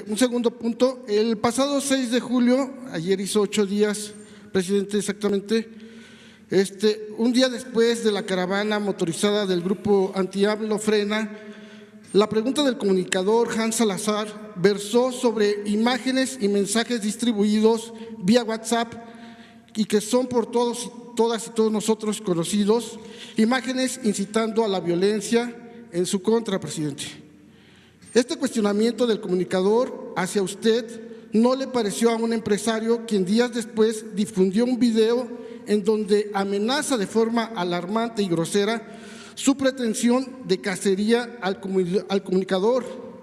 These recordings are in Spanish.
un segundo punto. El pasado 6 de julio, ayer hizo 8 días, presidente, exactamente, un día después de la caravana motorizada del grupo anti-AMLO Frena, la pregunta del comunicador Hans Salazar versó sobre imágenes y mensajes distribuidos vía WhatsApp y que son por todas y todos nosotros conocidos, imágenes incitando a la violencia en su contra, presidente. Este cuestionamiento del comunicador hacia usted no le pareció a un empresario quien días después difundió un video en donde amenaza de forma alarmante y grosera su pretensión de cacería al comunicador,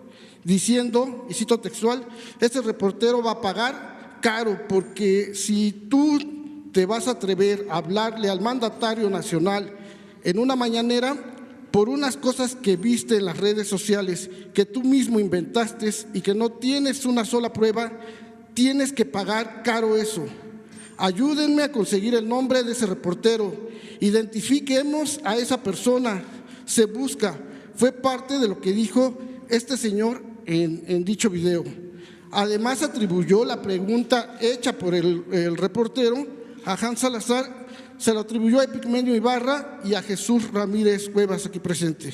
diciendo, y cito textual, este reportero va a pagar caro porque si tú te vas a atrever a hablarle al mandatario nacional en una mañanera por unas cosas que viste en las redes sociales que tú mismo inventaste y que no tienes una sola prueba, tienes que pagar caro eso. Ayúdenme a conseguir el nombre de ese reportero, identifiquemos a esa persona, se busca. Fue parte de lo que dijo este señor en dicho video. Además, atribuyó la pregunta hecha por el reportero a Hans Salazar, se lo atribuyó a Epigmenio Ibarra y a Jesús Ramírez Cuevas, aquí presente.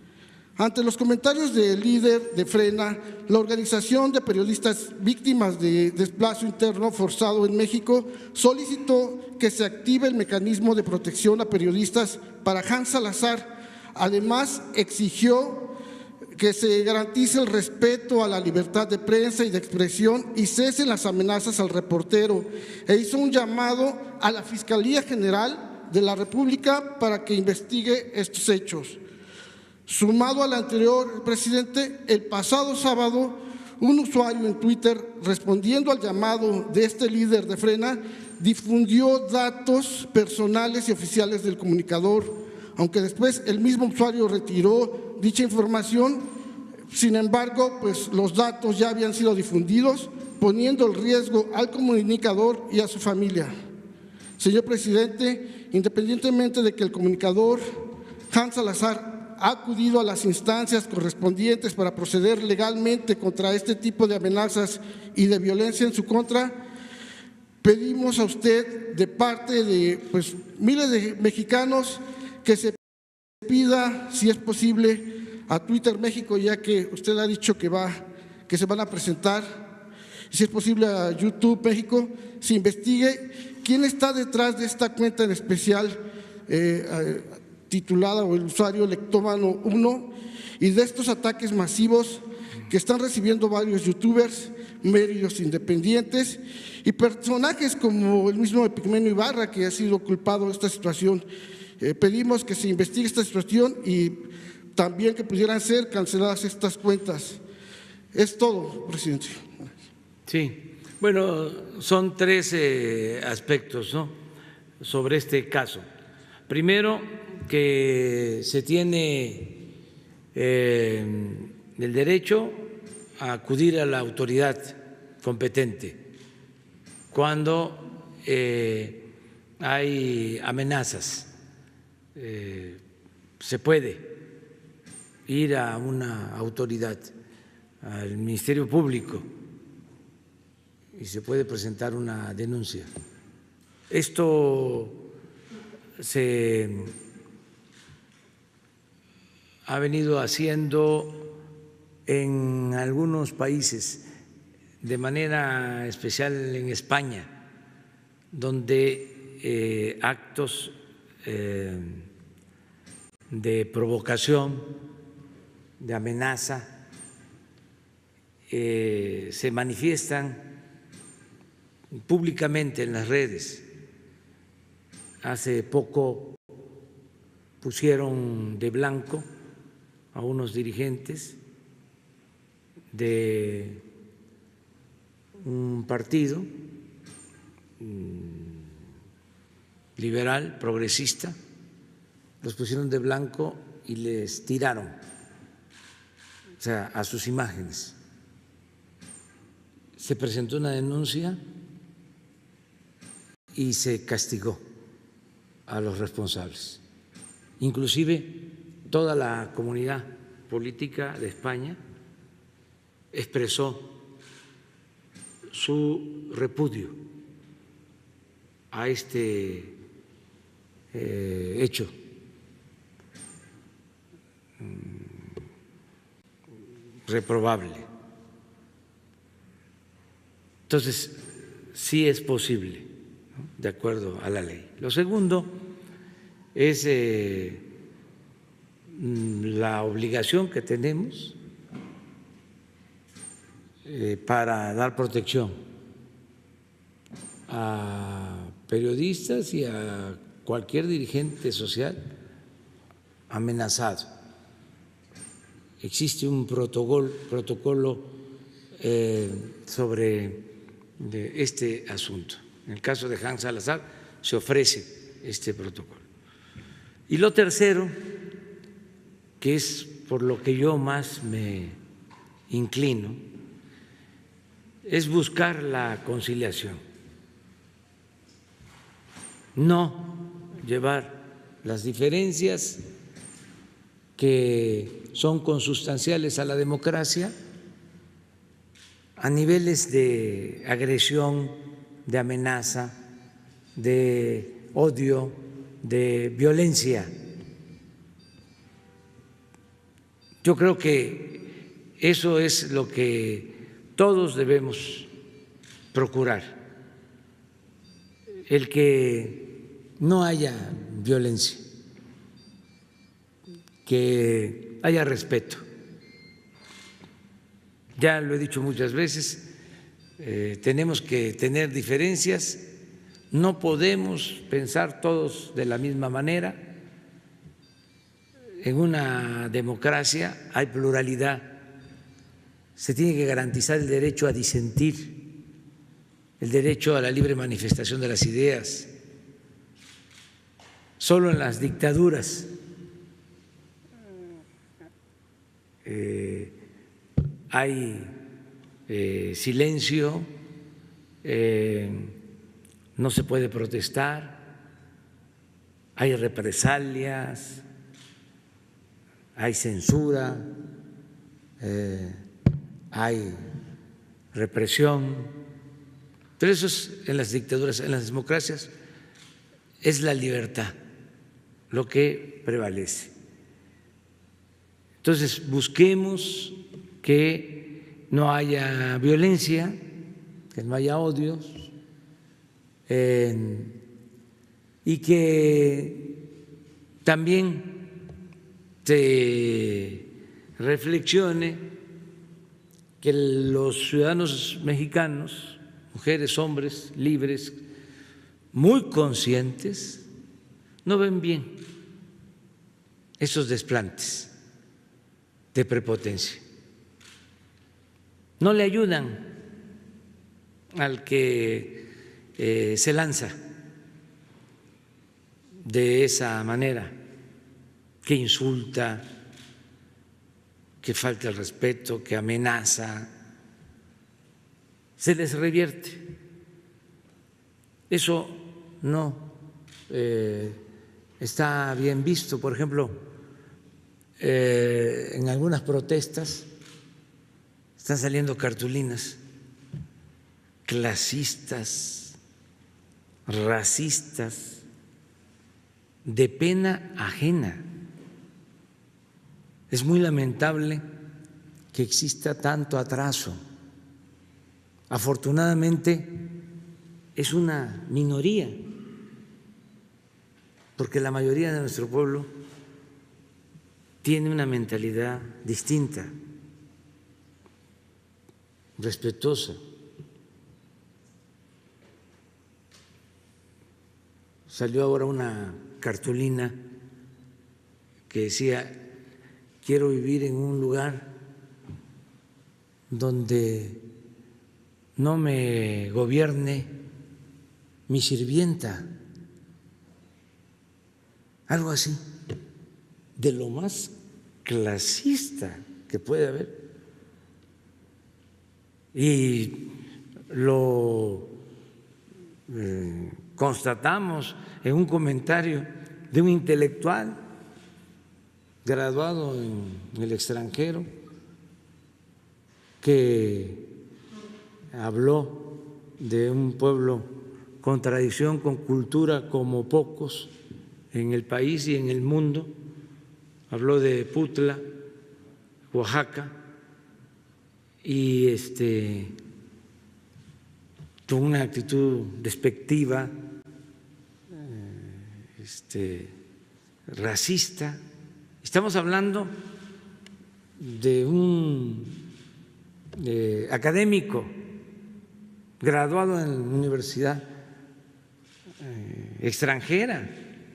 Ante los comentarios del líder de Frena, la organización de periodistas víctimas de desplazo interno forzado en México solicitó que se active el mecanismo de protección a periodistas para Hans Salazar. Además, exigió que se garantice el respeto a la libertad de prensa y de expresión y cesen las amenazas al reportero, e hizo un llamado a la Fiscalía General de la República para que investigue estos hechos. Sumado al anterior, presidente, el pasado sábado, un usuario en Twitter, respondiendo al llamado de este líder de Frena, difundió datos personales y oficiales del comunicador, aunque después el mismo usuario retiró dicha información. Sin embargo, pues los datos ya habían sido difundidos, poniendo en riesgo al comunicador y a su familia. Señor presidente, independientemente de que el comunicador Hans Salazar ha acudido a las instancias correspondientes para proceder legalmente contra este tipo de amenazas y de violencia en su contra, pedimos a usted, de parte de miles de mexicanos, que se pida, si es posible, a Twitter México, ya que usted ha dicho que se van a presentar, si es posible a YouTube México, se investigue quién está detrás de esta cuenta en especial titulada o el usuario Lectómano 1 y de estos ataques masivos que están recibiendo varios youtubers, medios independientes y personajes como el mismo Epigmenio Ibarra, que ha sido culpado de esta situación. Pedimos que se investigue esta situación y también que pudieran ser canceladas estas cuentas. Es todo, presidente. Sí, bueno, son 3 aspectos, ¿no?, sobre este caso. Primero, que se tiene el derecho a acudir a la autoridad competente cuando hay amenazas. Se puede ir a una autoridad, al Ministerio Público, y se puede presentar una denuncia. Esto se ha venido haciendo en algunos países, de manera especial en España, donde actos de provocación, de amenaza, se manifiestan públicamente en las redes. Hace poco pusieron de blanco a unos dirigentes de un partido liberal, progresista, los pusieron de blanco y les tiraron, o sea, a sus imágenes. Se presentó una denuncia y se castigó a los responsables. Inclusive toda la comunidad política de España expresó su repudio a este hecho reprobable. Entonces, sí es posible, ¿no?, de acuerdo a la ley. Lo segundo es la obligación que tenemos para dar protección a periodistas y a cualquier dirigente social amenazado. Existe un protocolo sobre este asunto. En el caso de Hans Salazar se ofrece este protocolo. Y lo tercero, que es por lo que yo más me inclino, es buscar la conciliación, no llevar las diferencias que son consustanciales a la democracia a niveles de agresión, de amenaza, de odio, de violencia. Yo creo que eso es lo que todos debemos procurar, el que no haya violencia, que haya respeto. Ya lo he dicho muchas veces, tenemos que tener diferencias, no podemos pensar todos de la misma manera. En una democracia hay pluralidad, se tiene que garantizar el derecho a disentir, el derecho a la libre manifestación de las ideas. Solo en las dictaduras hay silencio, no se puede protestar, hay represalias, hay censura, hay represión. Pero eso es en las dictaduras. En las democracias es la libertad lo que prevalece. Entonces, busquemos que no haya violencia, que no haya odios, y que también se reflexione que los ciudadanos mexicanos, mujeres, hombres, libres, muy conscientes, no ven bien esos desplantes de prepotencia. No le ayudan al que se lanza de esa manera, que insulta, que falta el respeto, que amenaza. Se les revierte. Eso no está bien visto. Por ejemplo, en algunas protestas están saliendo cartulinas clasistas, racistas, de pena ajena. Es muy lamentable que exista tanto atraso. Afortunadamente es una minoría, porque la mayoría de nuestro pueblo tiene una mentalidad distinta, respetuosa. Salió ahora una cartulina que decía: quiero vivir en un lugar donde no me gobierne mi sirvienta. Algo así, de lo más clasista que puede haber. Y lo constatamos en un comentario de un intelectual graduado en el extranjero que habló de un pueblo con tradición, con cultura como pocos en el país y en el mundo. Habló de Putla, Oaxaca, y tuvo una actitud despectiva, racista. Estamos hablando de un académico graduado en universidad extranjera,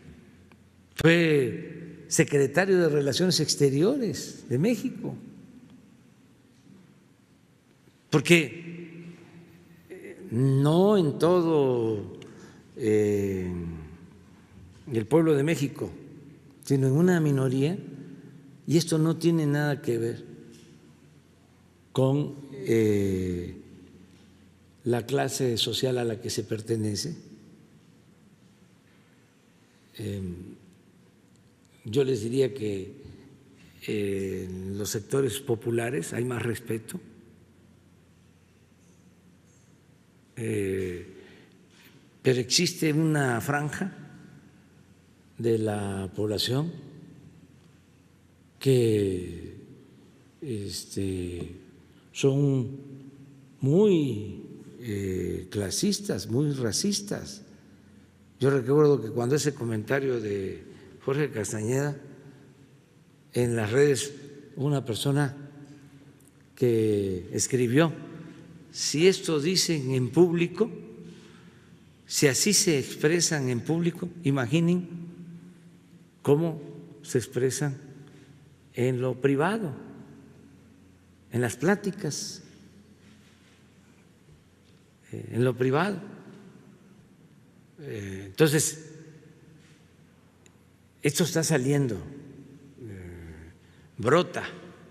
fue secretario de Relaciones Exteriores de México, porque no en todo el pueblo de México, sino en una minoría, y esto no tiene nada que ver con la clase social a la que se pertenece. Yo les diría que en los sectores populares hay más respeto, pero existe una franja de la población que son muy clasistas, muy racistas. Yo recuerdo que cuando ese comentario de Jorge Castañeda en las redes, una persona que escribió: si esto dicen en público, si así se expresan en público, imaginen cómo se expresan en lo privado, en las pláticas, en lo privado. Entonces, esto está saliendo, brota,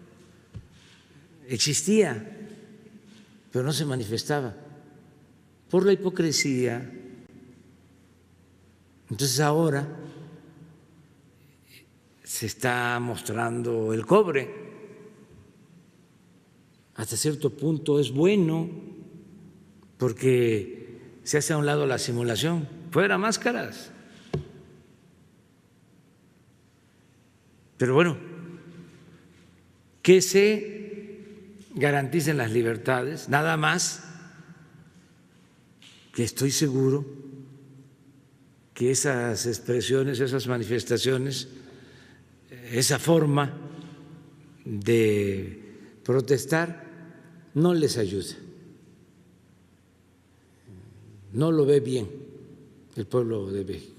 existía, pero no se manifestaba por la hipocresía. Entonces ahora se está mostrando el cobre. Hasta cierto punto es bueno porque se hace a un lado la simulación. Fuera máscaras. Pero bueno, que se garanticen las libertades, nada más que estoy seguro que esas expresiones, esas manifestaciones, esa forma de protestar no les ayuda, no lo ve bien el pueblo de México.